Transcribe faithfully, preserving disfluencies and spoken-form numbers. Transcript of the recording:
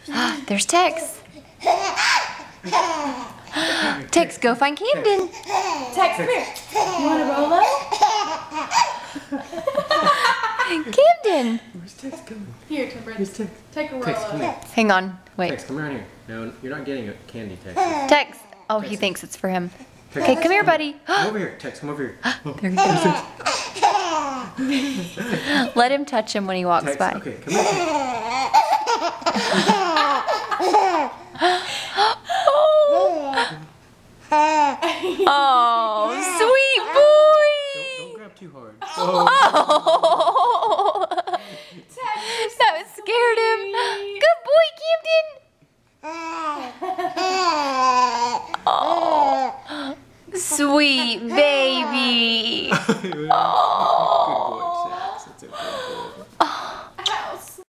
There's Tex. Tex, go find Camden. Tex, come here. You want a Rolo? Camden. Where's Tex going? Here, Timber. Where's Tex? Take a Rolo. Tex, come here. Hang on. Wait. Tex, come around here. No, you're not getting a candy, Tex. Tex. Oh, he thinks it's for him. Okay, come here, buddy. Come over here. Tex, come over here. There he goes. Let him touch him when he walks Tex, by. okay, come here. Oh, sweet boy. Don't, don't grab too hard. Oh. That scared him. Good boy, Camden. Oh, sweet baby. Oh.